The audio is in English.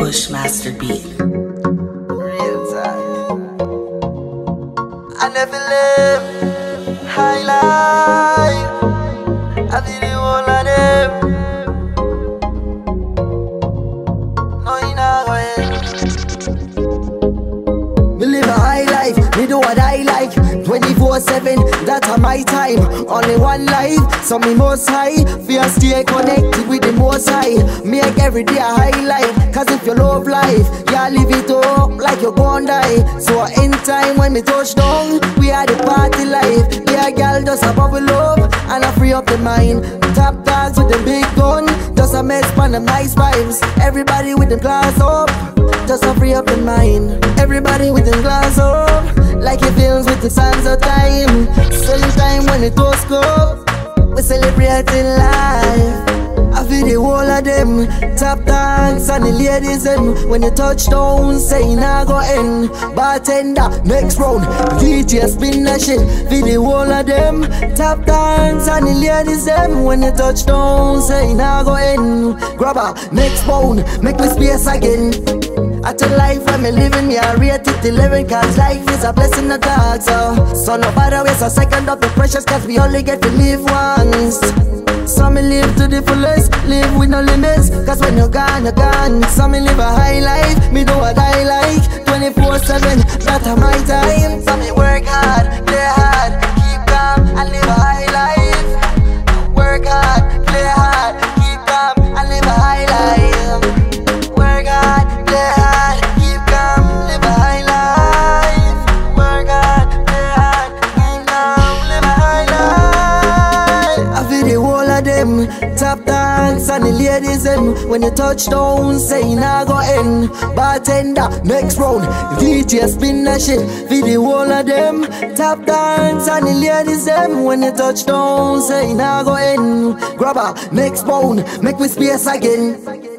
Bushmaster beat. Real time. I never live high life. I be the one of them. No, you know it. Me live a high life, me do what I like 24/7, that's my time. Only one life, so me most high. Feel stay connected with the most high. Make every day a highlight. Cause if you love life, you live it up like you're gonna die. So in time when me touch down, we are the party life. Yeah, girl just a bubble up and I free up the mind. Top dogs with the big gun, just a mess on the nice vibes. Everybody with them glass up, just to free up the mind. Everybody with them glass up, like it feels with the sands of time. Same time when it does go, we celebrating life. I feel the whole of them, top dance and the ladies them. When you touch down, say nah go end. Bartender, next round, DJ spin that shit. Feel the whole of them, top dance and the ladies them. When you touch down, say nah go end. Grab a next round, make me space again. At a life when me living, me I rate it 11. Cause life is a blessing of God. So nobody waste a second of the precious. Cause we only get to live once. So me live to the fullest, live with no limits. Cause when you're gone, you're gone. So me live a high life, me do what I like 24/7, that's my time. So me work hard, play hard, keep calm and live a high life. Work hard, play hard, keep calm and live a high life. Work hard, play hard, keep calm, live a high life. Work hard, play hard, keep calm, live a high life. I feel the whole of them, top dance and the ladies them. When you touch down, say nah go end. Bartender, next round, DJ spin that shit. Feel the whole of them, top dance and the ladies them. When you touch down, say nah go end. Grab a next round, make me space again.